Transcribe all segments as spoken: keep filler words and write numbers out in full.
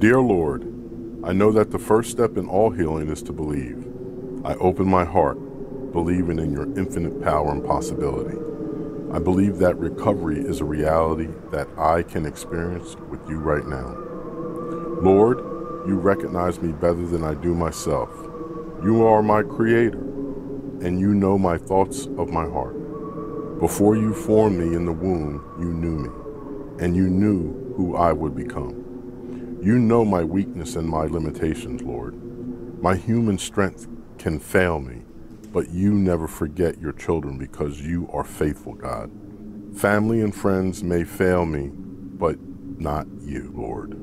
Dear Lord, I know that the first step in all healing is to believe. I open my heart, believing in your infinite power and possibility. I believe that recovery is a reality that I can experience with you right now. Lord, you recognize me better than I do myself. You are my creator, and you know my thoughts of my heart. Before you formed me in the womb, you knew me, and you knew who I would become. You know my weakness and my limitations, Lord. My human strength can fail me, but you never forget your children because you are faithful, God. Family and friends may fail me, but not you, Lord.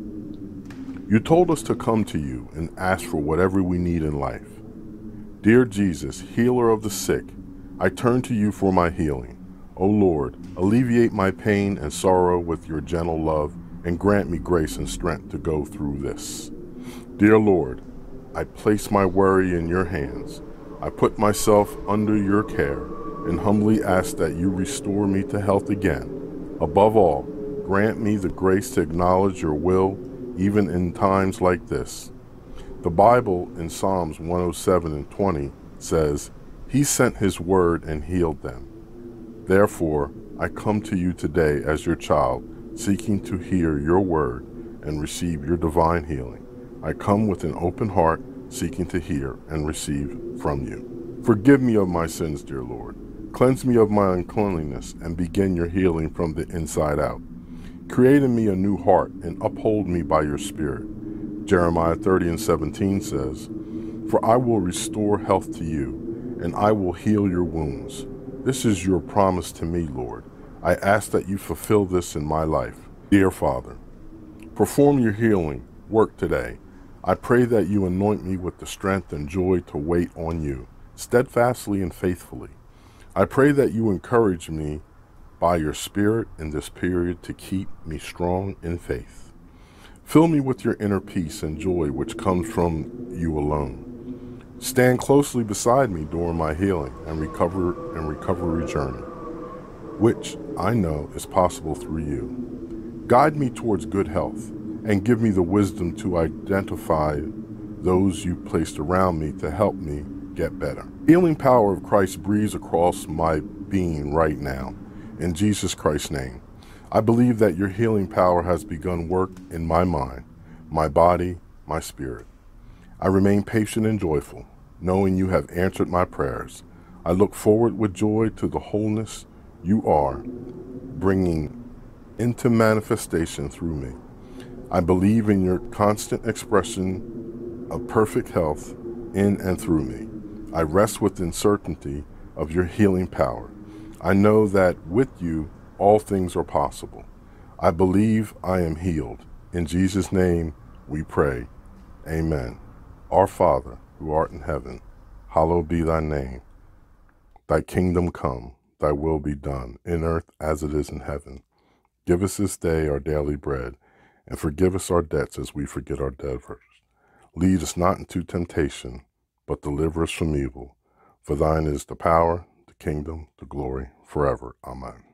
You told us to come to you and ask for whatever we need in life. Dear Jesus, healer of the sick, I turn to you for my healing. O Lord, alleviate my pain and sorrow with your gentle love and grant me grace and strength to go through this. Dear Lord, I place my worry in your hands. I put myself under your care and humbly ask that you restore me to health again. Above all, grant me the grace to acknowledge your will even in times like this. The Bible in Psalms one oh seven and twenty says, He sent his word and healed them. Therefore, I come to you today as your child, seeking to hear your word and receive your divine healing. I come with an open heart, seeking to hear and receive from you. Forgive me of my sins, dear Lord. Cleanse me of my uncleanliness and begin your healing from the inside out. Create in me a new heart and uphold me by your spirit. Jeremiah thirty and seventeen says, For I will restore health to you, and I will heal your wounds. This is your promise to me, Lord. I ask that you fulfill this in my life. Dear Father, perform your healing work today. I pray that you anoint me with the strength and joy to wait on you, steadfastly and faithfully. I pray that you encourage me by your Spirit in this period to keep me strong in faith. Fill me with your inner peace and joy which comes from you alone. Stand closely beside me during my healing and recover and recovery journey, which I know is possible through you. Guide me towards good health and give me the wisdom to identify those you placed around me to help me get better. Healing power of Christ breathes across my being right now. In Jesus Christ's name, I believe that your healing power has begun work in my mind, my body, my spirit. I remain patient and joyful, knowing you have answered my prayers. I look forward with joy to the wholeness you are bringing into manifestation through me. I believe in your constant expression of perfect health in and through me. I rest within certainty of your healing power. I know that with you, all things are possible. I believe I am healed. In Jesus' name we pray. Amen. Our Father, who art in heaven, hallowed be thy name. Thy kingdom come, thy will be done, in earth as it is in heaven. Give us this day our daily bread, and forgive us our debts as we forget our debtors. Lead us not into temptation, but deliver us from evil. For thine is the power, the kingdom, the glory, forever. Amen.